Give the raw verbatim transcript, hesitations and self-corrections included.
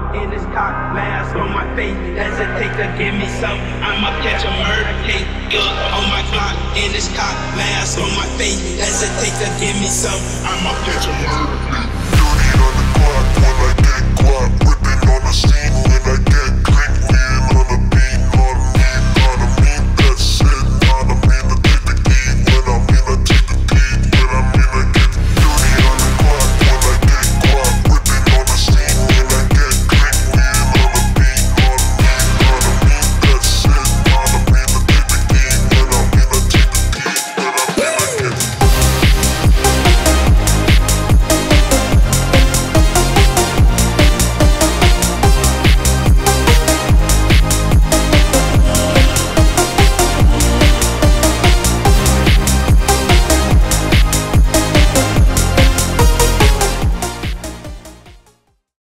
in this cock, mask on my face. Hesitate to give me some, I'ma catch a murder case. Look on my clock, in this cock, mask on my face. Hesitate to give me some, I'ma catch a murder case.